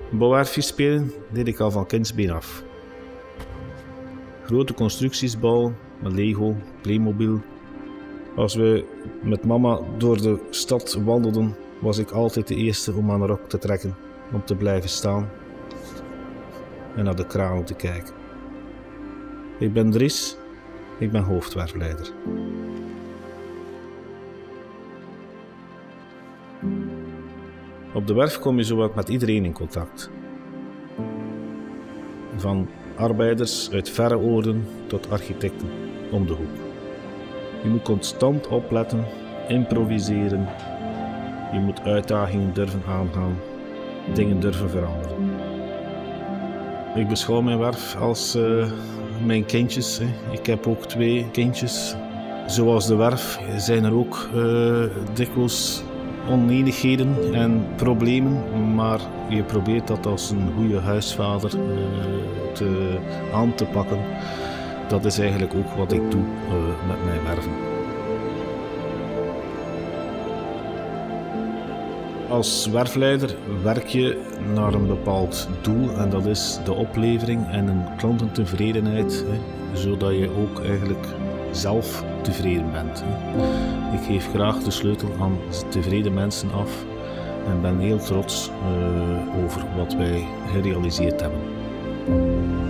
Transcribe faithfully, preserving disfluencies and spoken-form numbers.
Bouwwerfjes spelen deed ik al van kindsbeen af. Grote constructies bouwen met Lego, Playmobil. Als we met mama door de stad wandelden, was ik altijd de eerste om aan de rok te trekken, om te blijven staan en naar de kranen te kijken. Ik ben Dries, ik ben hoofdwerfleider. Op de werf kom je zowat met iedereen in contact. Van arbeiders uit verre oorden tot architecten om de hoek. Je moet constant opletten, improviseren. Je moet uitdagingen durven aangaan, dingen durven veranderen. Ik beschouw mijn werf als uh, mijn kindjes. Hè. Ik heb ook twee kindjes. Zoals de werf zijn er ook uh, dikwijls onenigheden en problemen, maar je probeert dat als een goede huisvader uh, te, aan te pakken. Dat is eigenlijk ook wat ik doe uh, met mijn werven. Als werfleider werk je naar een bepaald doel en dat is de oplevering en een klantentevredenheid, hè, zodat je ook eigenlijk zelf tevreden bent. Hè. Ik geef graag de sleutel aan tevreden mensen af en ben heel trots uh, over wat wij gerealiseerd hebben.